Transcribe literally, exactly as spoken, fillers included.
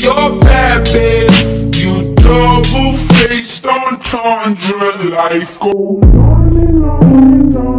you're bad, babe. You double-faced entendre, life goes on and on and on.